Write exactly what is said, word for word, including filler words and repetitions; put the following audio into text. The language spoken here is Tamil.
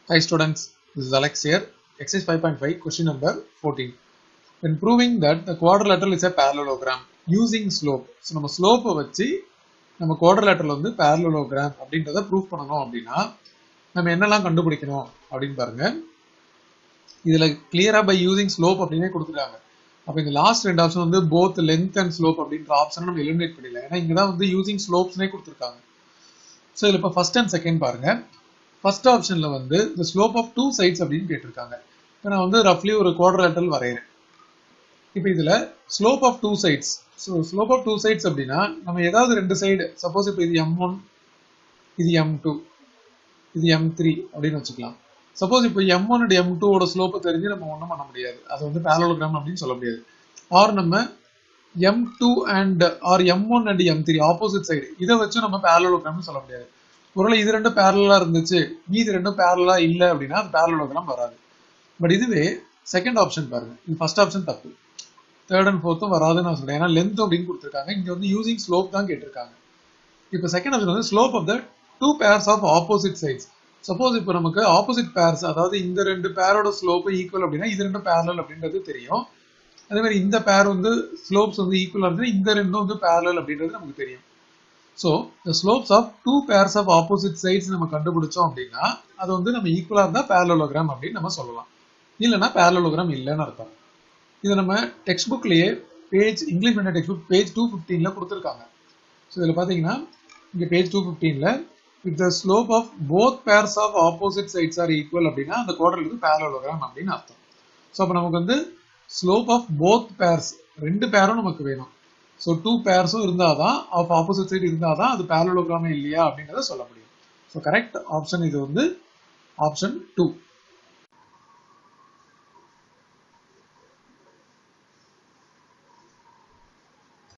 Hi students, this is Alex here. Exercise five point five, question number fourteen. When proving that the quadrilateral is a parallelogram using slope. So, நம்ம slope வச்சு நம்ம quadrilateral வந்து parallelogram அப்படின்றத prove பண்ணணும் அப்படின்னா நம்ம என்னெல்லாம் கண்டுபிடிக்கணும் அப்படின்னு பாருங்க. இதுல clear by using slope அப்படினே கொடுத்துட்டாங்க. அப்ப இந்த லாஸ்ட் ரெண்டு ஆப்ஷன் வந்து both length and slope அப்படின்ற ஆப்ஷனை நம்ம எலிமினேட் பண்ணிடலாம். ஏன்னா இங்க தான் வந்து using slopesனே கொடுத்திருக்காங்க. சோ இதுல இப்ப first and second பாருங்க. First optionல வந்து the slope of two sides அப்படின்னு கேட்டிருக்காங்க. இப்போ நான் வந்து roughly ஒரு quadrilateral வரையறேன். இப்போ இதுல slope of two sides. So slope of two sides அப்படின்னா நம்ம ஏதாவது ரெண்டு சைடு சப்போஸ் இப்போ இது எம் ஒன் இது எம் டூ இது எம் த்ரீ அப்படின்னு வச்சுக்கலாம். சப்போஸ் இப்போ M one and M two ஓட ஸ்லோப் தெரிஞ்சு நம்ம ஒண்ணும் பண்ண முடியாது. அது வந்து parallelogram அப்படின்னு சொல்ல முடியாது. ஆர் நம்ம M two and or M one and M three opposite side இதை வச்சு நம்ம parallelogram சொல்ல முடியாது. ஒருவேளை இது ரெண்டும் பேரலா இருந்துச்சு மீதி ரெண்டும் பேரலா இல்ல அப்படின்னா அது parallelogram வராது. பட் இதுவே செகண்ட் ஆப்ஷன் பாருங்க. இது ஃபர்ஸ்ட் ஆப்ஷன் தப்பு. தேர்ட் அண்ட் ஃபோர்த்தும் வராதுன்னு நான் சொல்றேன். ஏன்னா லென்த் அப்படின்னு கொடுத்துருக்காங்க. இங்க வந்து யூசிங் ஸ்லோப் தான் கேட்டிருக்காங்க. இப்போ செகண்ட் ஆப்ஷன் வந்து slope of the two pairs of opposite sides. Suppose இப்போ நமக்கு ஆப்போசிட் பேர்ஸ் அதாவது இந்த ரெண்டு பேரோட ஸ்லோப் ஈக்குவல் அப்படின்னா இது ரெண்டும் பேரலல் அப்படின்றது தெரியும். அதே மாதிரி இந்த பேர் வந்து ஸ்லோப்ஸ் வந்து ஈக்குவலா இருந்தா இந்த ரெண்டும் வந்து பேரலல் அப்படின்றது நமக்கு தெரியும். So, the slopes of two pairs of opposite sides நம்ம கண்டுபிடிச்சோம் அப்படின்னா அது வந்து நம்ம ஈக்குவலா இருந்தா parallelogram அப்படின்னு நம்ம சொல்லலாம். இல்லைன்னா parallelogram இல்லைன்னு அர்த்தம். இதை நம்ம டெக்ஸ்ட் புக்லயே page English medium text book page two ஃபிஃப்டீன்ல கொடுத்துருக்காங்க. ஸோ இதில் பார்த்தீங்கன்னா இங்கே பேஜ் டூ ஃபிஃப்டீன்ல if the slope of both pairs of opposite sides are equal அப்படின்னா அந்த குவாட்ரலுக்கு parallelogram அப்படின்னு அர்த்தம். ஸோ அப்போ நமக்கு வந்து slope of both pairs ரெண்டு பேரும் நமக்கு வேணும். ஸோ டூ பேர்ஸும் இருந்தாதான் ஆஃப் ஆப்போசிட் சைடு இருந்தாதான் அது parallelogram இல்லையா அப்படின்றத சொல்ல முடியும். ஸோ கரெக்ட் ஆப்ஷன் இது வந்து ஆப்ஷன் டூ.